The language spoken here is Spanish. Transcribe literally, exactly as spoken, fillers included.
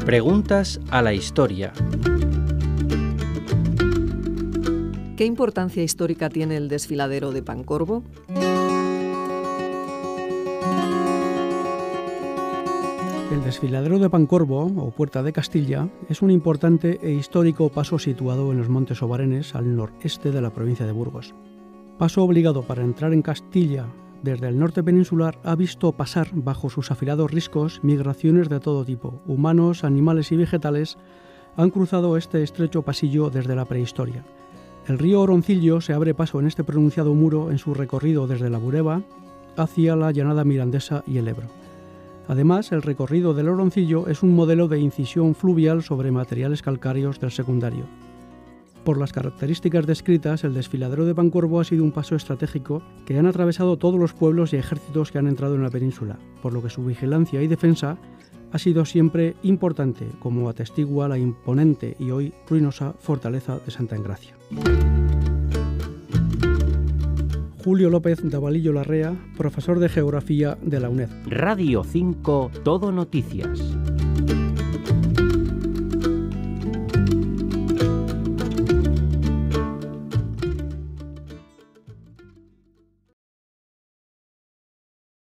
Preguntas a la historia. ¿Qué importancia histórica tiene el desfiladero de Pancorbo? El desfiladero de Pancorbo, o Puerta de Castilla, es un importante e histórico paso situado en los Montes Obarenes, al noreste de la provincia de Burgos. Paso obligado para entrar en Castilla desde el norte peninsular, ha visto pasar bajo sus afilados riscos migraciones de todo tipo. Humanos, animales y vegetales han cruzado este estrecho pasillo desde la prehistoria. El río Oroncillo se abre paso en este pronunciado muro en su recorrido desde la Bureba hacia la llanada mirandesa y el Ebro. Además, el recorrido del Oroncillo es un modelo de incisión fluvial sobre materiales calcáreos del secundario. Por las características descritas, el desfiladero de Pancorbo ha sido un paso estratégico que han atravesado todos los pueblos y ejércitos que han entrado en la península, por lo que su vigilancia y defensa ha sido siempre importante, como atestigua la imponente y hoy ruinosa fortaleza de Santa Engracia. Julio López Davalillo Larrea, profesor de Geografía de la UNED. Radio cinco, Todo Noticias.